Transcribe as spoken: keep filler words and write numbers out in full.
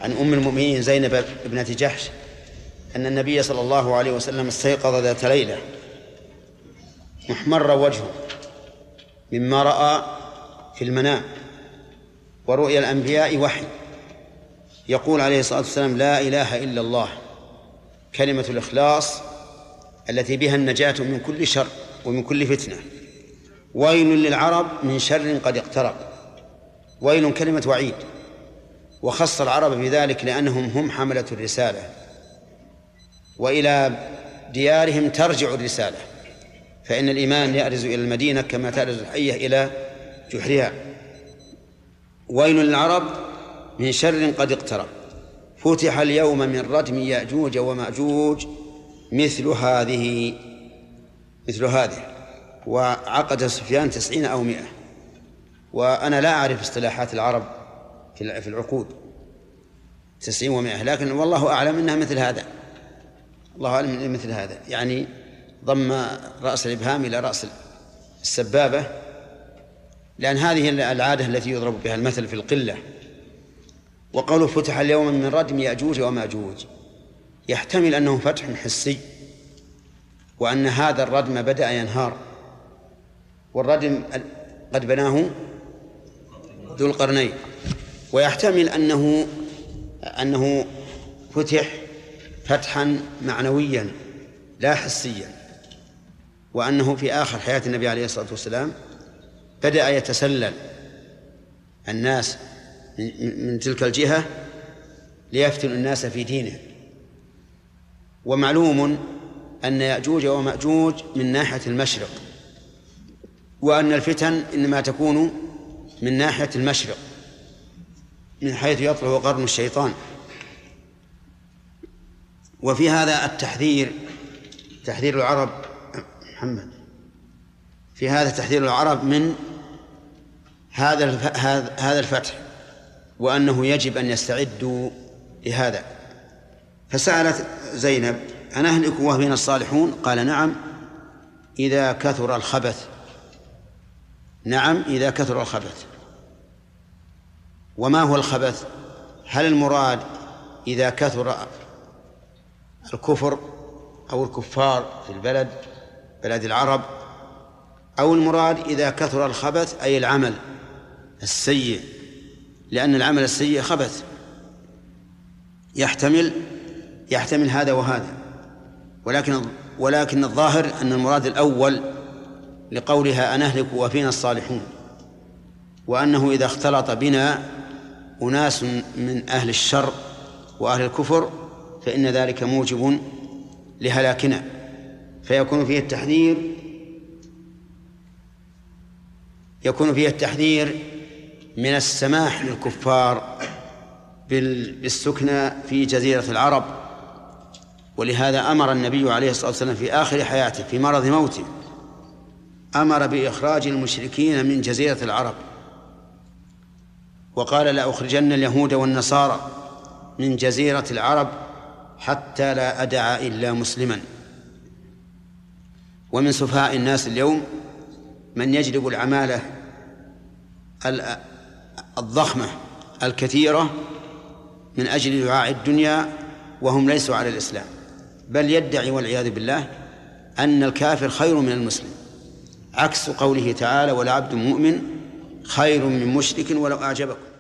عن أم المؤمنين زينب ابنة جحش أن النبي صلى الله عليه وسلم استيقظ ذات ليلة محمر وجهه مما رأى في المنام، ورؤيا الأنبياء وحي، يقول عليه الصلاة والسلام: لا إله إلا الله، كلمة الإخلاص التي بها النجاة من كل شر ومن كل فتنة. ويل للعرب من شر قد اقترب. ويل كلمة وعيد، وخص العرب بذلك لأنهم هم حملة الرسالة، وإلى ديارهم ترجع الرسالة، فإن الإيمان يأرز إلى المدينة كما تأرز الحية إلى جحرها. ويل للعرب من شر قد اقترب، فتح اليوم من ردم يأجوج ومأجوج مثل هذه مثل هذه وعقد سفيان تسعين أو مئة. وأنا لا أعرف اصطلاحات العرب في العقود تسعين ومئة، لكن والله أعلم أنها مثل هذا، الله أعلم أنها مثل هذا، يعني ضم رأس الإبهام إلى رأس السبابة، لأن هذه العادة التي يضرب بها المثل في القلة. وقوله فتح اليوم من ردم يأجوج ومأجوج يحتمل أنه فتح حسي، وأن هذا الردم بدأ ينهار، والردم قد بناه ذو القرنين، ويحتمل أنه أنه فتح فتحا معنويا لا حسيا، وأنه في آخر حياة النبي عليه الصلاة والسلام بدأ يتسلل الناس من تلك الجهة ليفتن الناس في دينه. ومعلوم أن يأجوج ومأجوج من ناحية المشرق، وأن الفتن إنما تكون من ناحية المشرق من حيث يطلع قرن الشيطان. وفي هذا التحذير، تحذير العرب محمد في هذا تحذير العرب من هذا هذا الفتح، وأنه يجب أن يستعدوا لهذا. فسألت زينب: أنهلك وفينا الصالحون؟ قال: نعم إذا كثر الخبث. نعم إذا كثر الخبث. وما هو الخبث؟ هل المراد إذا كثر الكفر أو الكفار في البلد بلد العرب، أو المراد إذا كثر الخبث أي العمل السيء؟ لأن العمل السيء خبث، يحتمل يحتمل هذا وهذا، ولكن ولكن الظاهر أن المراد الأول لقولها أنهلك وفينا الصالحون، وأنه إذا اختلط بنا أناس من أهل الشر وأهل الكفر فإن ذلك موجب لهلاكنا، فيكون فيه التحذير يكون فيه التحذير من السماح للكفار بالسكنى في جزيرة العرب. ولهذا أمر النبي عليه الصلاة والسلام في آخر حياته في مرض موته أمر بإخراج المشركين من جزيرة العرب، وقال: لأخرجن اليهود والنصارى من جزيرة العرب حتى لا أدع إلا مسلما. ومن سفهاء الناس اليوم من يجلب العمالة الضخمة الكثيرة من أجل دعاء الدنيا وهم ليسوا على الإسلام، بل يدعي والعياذ بالله أن الكافر خير من المسلم، عكس قوله تعالى: ولعبد مؤمن خير من مشرك ولو أعجبكم.